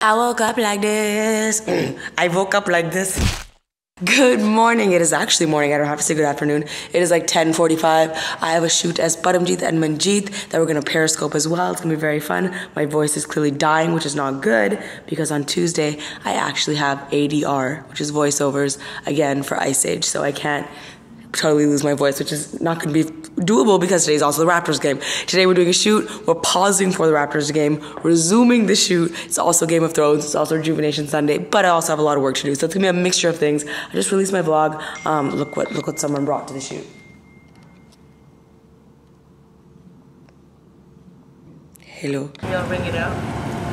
I woke up like this. I woke up like this. Good morning. It is actually morning. I don't have to say good afternoon. It is like 10:45. I have a shoot as Paramjeet and Manjeet that we're going to Periscope as well. It's going to be very fun. My voice is clearly dying, which is not good because on Tuesday I actually have ADR, which is voiceovers, again for Ice Age. So I can't totally lose my voice, which is not going to be doable because today's also the Raptors game. Today we're doing a shoot. We're pausing for the Raptors game, resuming the shoot. It's also Game of Thrones. It's also Rejuvenation Sunday, but I also have a lot of work to do. So it's going to be a mixture of things. I just released my vlog. Look what someone brought to the shoot. Hello. Y'all bring it out.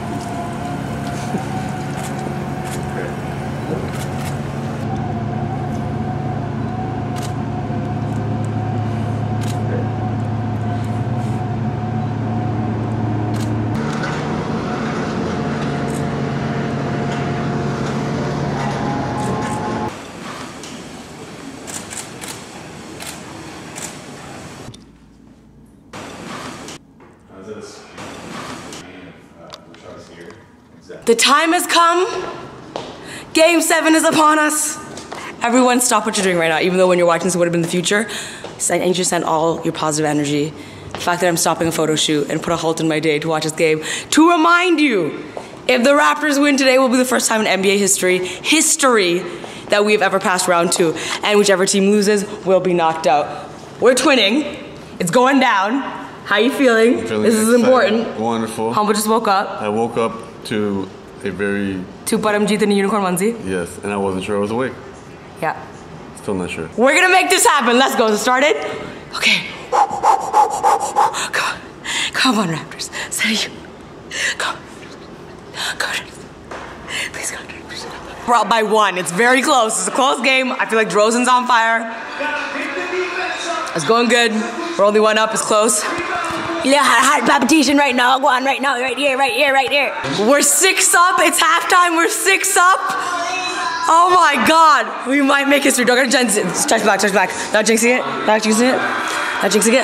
The time has come. Game 7 is upon us. Everyone stop what you're doing right now, even though when you're watching this it would have been the future. I need you to send all your positive energy. The fact that I'm stopping a photo shoot and put a halt in my day to watch this game. To remind you, if the Raptors win today, will be the first time in NBA history that we have ever passed round 2. And whichever team loses will be knocked out. We're twinning. It's going down. How you feeling? This is excited. Important. Wonderful. Humble just woke up. I woke up to a very... To Paramjeet in a unicorn onesie? Yes, and I wasn't sure I was awake. Yeah. Still not sure. We're gonna make this happen. Let's go. Let's start it. Okay. Come on. Come on, Raptors. Steady. Come on. Go. Please go. We're up by 1. It's very close. It's a close game. I feel like DeRozan's on fire. It's going good. We're only 1 up. It's close. Yeah, heart palpitation right now. Go on right now. Right here. We're 6 up. It's halftime. We're 6 up. Oh my God. We might make history. Don't get to touch back. Not jinxing it.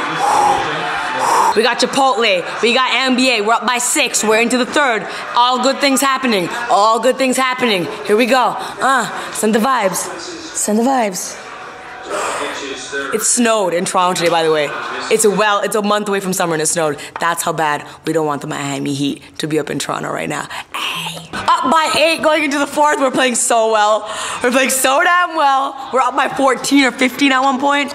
We got Chipotle. We got NBA. We're up by 6. We're into the 3rd. All good things happening. Here we go. Send the vibes. It snowed in Toronto today, by the way. It's a month away from summer and it snowed. That's how bad we don't want the Miami Heat to be up in Toronto right now. Hey. Up by 8 going into the 4th. We're playing so well. We're playing so damn well. We're up by 14 or 15 at one point.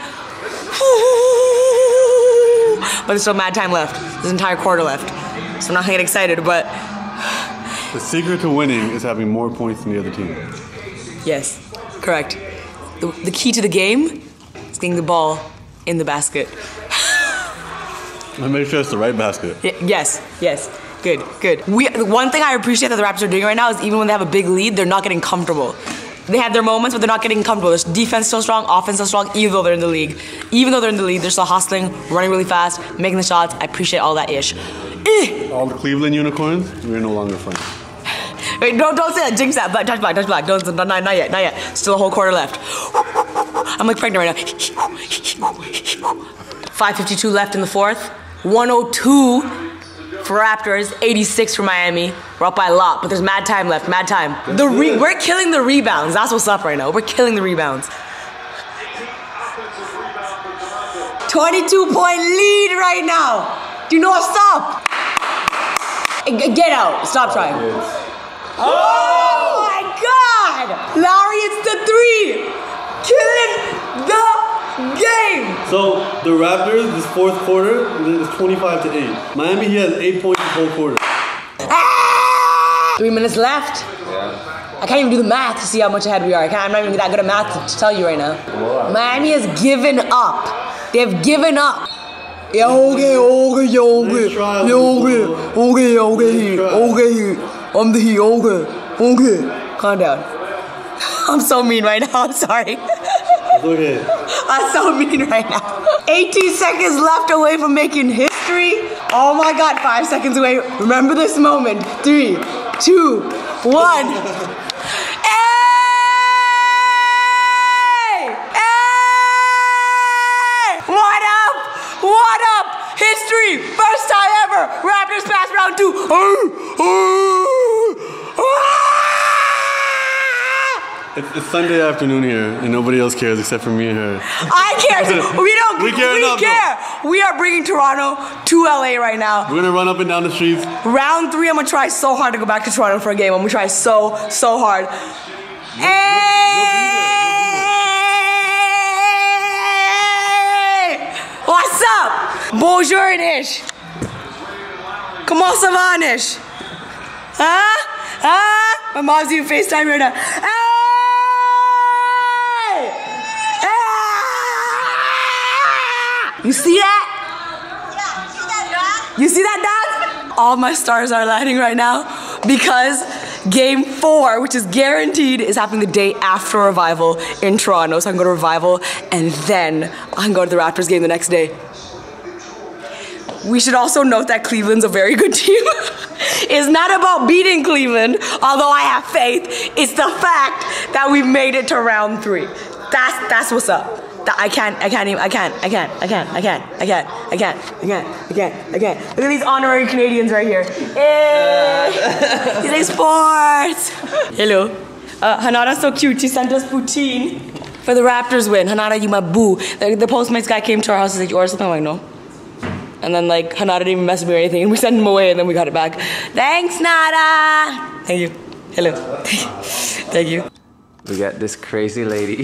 But there's still mad time left. There's an entire quarter left. So I'm not gonna get excited, but... The secret to winning is having more points than the other team. Yes, correct. The key to the game is getting the ball in the basket. And make sure it's the right basket. Yes. Good. One thing I appreciate that the Raptors are doing right now is even when they have a big lead, they're not getting comfortable. They have their moments, but they're not getting comfortable. Their defense still strong, offense still strong, even though they're in the league. They're still hustling, running really fast, making the shots. I appreciate all that ish. All the Cleveland Unicorns, we're no longer friends. Wait, don't say that. Jinx that. Touch black. Not yet. Still a whole quarter left. I'm like pregnant right now. 5:52 left in the 4th. 102 for Raptors, 86 for Miami. We're up by a lot, but there's mad time left. We're killing the rebounds. That's what's up right now. We're killing the rebounds. 22-point lead right now. Do you know what's up? Get out. Stop trying. Oh my God! Lowry, it's the 3! Killing the game! So, the Raptors, this 4th quarter, is 25-8. Miami, he has 8 points this whole quarter. 3 minutes left. I can't even do the math to see how much ahead we are. I'm not even that good at math to tell you right now. Miami has given up. They have given up. Okay. I'm the Heat, okay. Calm down. I'm so mean right now, I'm sorry. Okay. I'm so mean right now. 18 seconds left away from making history. Oh my God, 5 seconds away. Remember this moment. 3, 2, 1. What up? History! First time ever! Raptors pass round 2! It's Sunday afternoon here, and nobody else cares except for me and her. I care. We don't. We care enough, care. We are bringing Toronto to LA right now. We're gonna run up and down the streets. Round 3, I'm gonna try so hard to go back to Toronto for a game. I'm gonna try so hard. Hey! What's up? Bonjour, Nish. Comment ça va, Nish? Huh? Huh? My mom's even FaceTime right now. Hey! You see that? You see that, Dad? All my stars are aligning right now because Game 4, which is guaranteed, is happening the day after Revival in Toronto. So I can go to Revival and then I can go to the Raptors game the next day. We should also note that Cleveland's a very good team. It's not about beating Cleveland, although I have faith. It's the fact that we've made it to round 3. That's what's up. I can't. Look at these honorary Canadians right here. Hey, he's like sports. Hello. Hanada's so cute. She sent us poutine for the Raptors win. Hanada, you my boo. The Postmates guy came to our house and said, you ordered something? I'm like, no. And then like Hanada didn't even mess with me or anything, and we sent him away and then we got it back. Thanks, Nada. Thank you. Hello. Thank you. We got this crazy lady.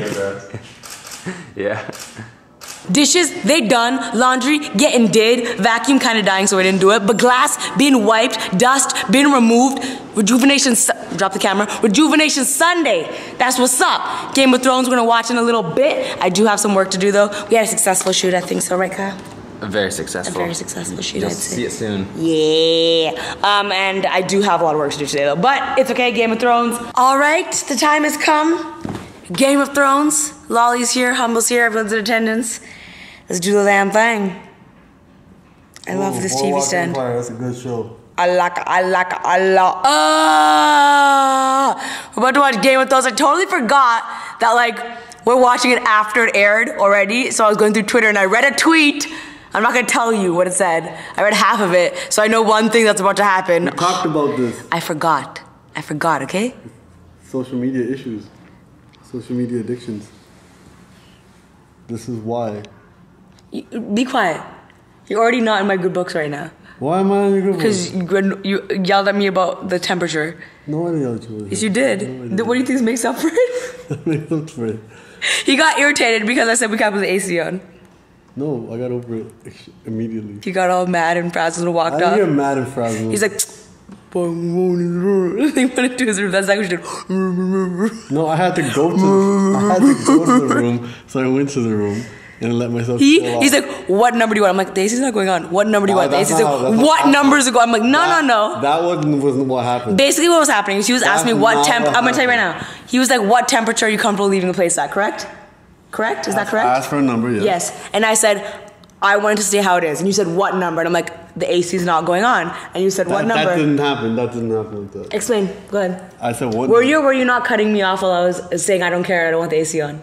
Yeah. Dishes, they done. Laundry, getting did. Vacuum kind of dying, so I didn't do it. But glass, being wiped. Dust, been removed. Rejuvenation, drop the camera. Rejuvenation Sunday. That's what's up. Game of Thrones, we're gonna watch in a little bit. I do have some work to do though. We had a successful shoot, I think so, right, Kyle? A very successful. A very successful shoot, You'll I'd say. see it soon. Yeah. And I do have a lot of work to do today though. But it's okay, Game of Thrones. All right, the time has come. Game of Thrones. Lolly's here, Humble's here, everyone's in attendance. Let's do the damn thing. I love this TV stand. Empire, that's a good show. I like. We're about to watch Game of Thrones. I totally forgot that like we're watching it after it aired already. So I was going through Twitter and I read a tweet. I'm not gonna tell you what it said. I read half of it, so I know one thing that's about to happen. We talked about this. I forgot, okay? Social media issues. Social media addictions. This is why. Be quiet. You're already not in my good books right now. Why am I in your good books? Because you yelled at me about the temperature. No, I didn't yell at you. Yes, you did. No, What do you think makes up for it? That makes up for it. He got irritated because I said we can't put the AC on. No, I got over it immediately. He got all mad and frazzled and walked I didn't off. get mad and frazzled. He's like, he wanted to his room. That's exactly what he did. No, I had to go to the room, so I went to the room and let myself He's like, what number do you want? I'm like, the AC's not going on. What number do you want? The AC's like, what numbers are going? I'm like, no. That wasn't what happened. Basically what was happening is he was asking me what temp, I'm going to tell you right now. He was like, what temperature are you comfortable leaving the place at, correct? Correct? Is that correct? I asked for a number, yes. Yes. And I said, I wanted to stay how it is. And you said, what number? And I'm like, the AC's not going on. And you said, what number? That didn't happen. That didn't happen like that. Explain. Go ahead. I said, what Were you not cutting me off while I was saying I don't care, I don't want the AC on?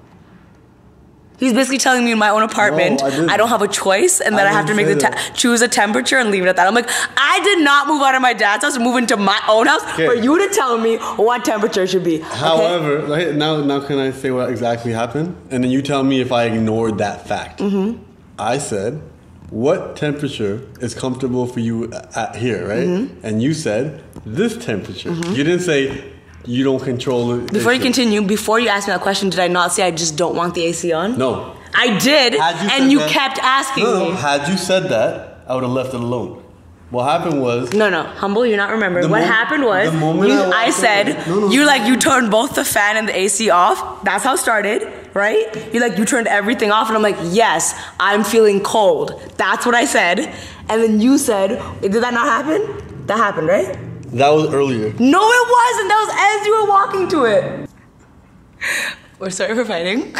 He's basically telling me in my own apartment I don't have a choice and that I have to make choose a temperature and leave it at that. I'm like, I did not move out of my dad's house and move into my own house for you to tell me what temperature it should be. However, like, now can I say what exactly happened? And then you tell me if I ignored that fact. Mm-hmm. I said, what temperature is comfortable for you at here, right? Mm-hmm. And you said, this temperature. Mm-hmm. You didn't say, you don't control it. Before you continue, before you asked me that question, did I not say I just don't want the AC on? No. I did, and you kept asking me. Had you said that, I would have left it alone. What happened was... No, Humble, you're not remembering. What happened was, I said, you turned both the fan and the AC off. That's how it started, right? You turned everything off, and I'm like, yes, I'm feeling cold. That's what I said. And then you said, did that not happen? That happened, right? That was earlier. No, it wasn't. That was as you were walking to it. We're sorry for fighting.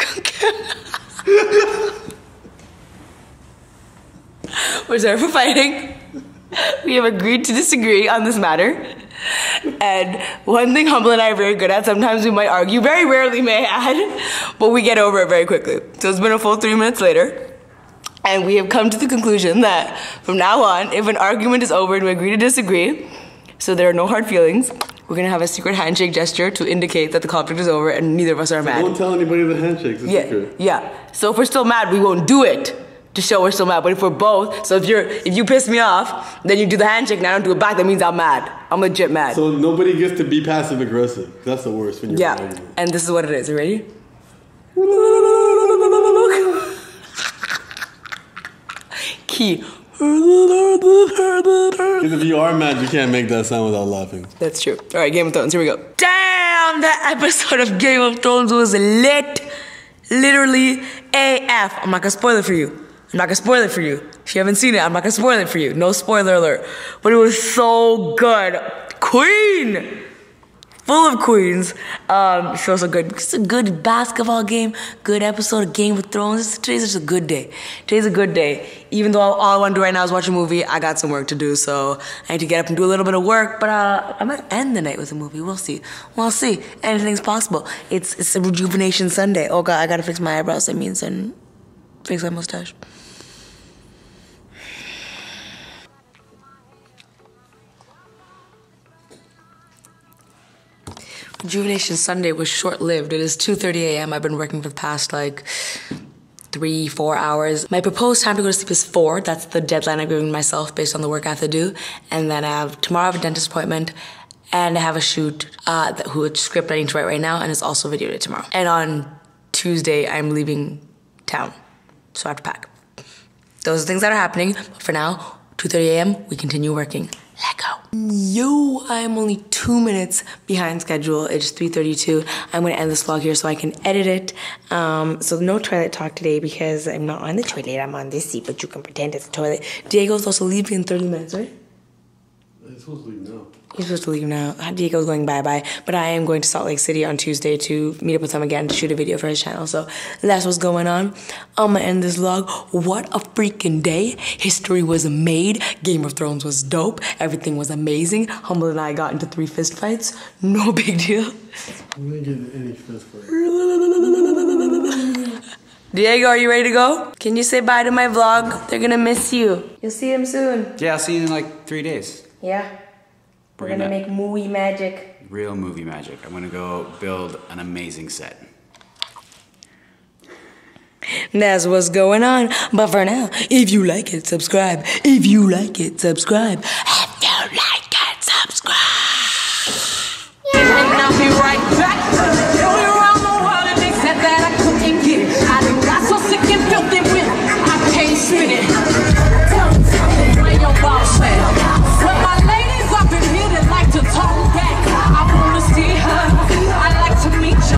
We're sorry for fighting. We have agreed to disagree on this matter. And one thing Humble and I are very good at, sometimes we might argue, very rarely may I add, but we get over it very quickly. So it's been a full 3 minutes later. And we have come to the conclusion that from now on, if an argument is over and we agree to disagree, so there are no hard feelings, We're gonna have a secret handshake gesture to indicate that the conflict is over and neither of us are mad. Don't tell anybody the handshake's a secret. Yeah. So if we're still mad, we won't do it to show we're still mad. But if we're both, so if you piss me off, then you do the handshake and I don't do it back, that means I'm mad. I'm legit mad. So nobody gets to be passive aggressive. That's the worst when you're Yeah. And this is what it is. You ready? Key. Because if you are mad, you can't make that sound without laughing. That's true. All right, Game of Thrones. Here we go. Damn, that episode of Game of Thrones was lit. Literally AF. I'm not gonna spoil it for you. If you haven't seen it, I'm not gonna spoil it for you. No spoiler alert. But it was so good. Queen! Full of queens. Feels so good. It's a good basketball game. Good episode of Game of Thrones. Today's just a good day. Today's a good day. Even though all I want to do right now is watch a movie, I got some work to do. So I need to get up and do a little bit of work. But I might end the night with a movie. We'll see. Anything's possible. It's a rejuvenation Sunday. Oh God, I gotta fix my eyebrows. That means and fix my mustache. Rejuvenation Sunday was short-lived. It is 2:30 a.m. I've been working for the past 3-4 hours. My proposed time to go to sleep is 4. That's the deadline I've given myself based on the work I have to do. And then tomorrow I have a dentist appointment and I have a shoot, which script I need to write right now, and it's also video day tomorrow. And on Tuesday I'm leaving town, so I have to pack. Those are things that are happening. But for now, 2:30 a.m. we continue working. Let go. Yo, I'm only 2 minutes behind schedule. It's 3:32. I'm going to end this vlog here so I can edit it. So no toilet talk today because I'm not on the toilet. I'm on this seat, but you can pretend it's a toilet. Diego's also leaving in 30 minutes, right? He's supposed to leave now. He's supposed to leave now. Diego's going bye-bye. But I am going to Salt Lake City on Tuesday to meet up with him again to shoot a video for his channel. So that's what's going on. I'm going to end this vlog. What a freaking day. History was made. Game of Thrones was dope. Everything was amazing. Humble and I got into 3 fist fights. No big deal. We didn't get any fist fights. Diego, are you ready to go? Can you say bye to my vlog? They're going to miss you. You'll see them soon. Yeah, I'll see you in 3 days. Yeah. We're gonna make movie magic. Real movie magic. I'm gonna go build an amazing set. That's what's going on. But for now, if you like it, subscribe.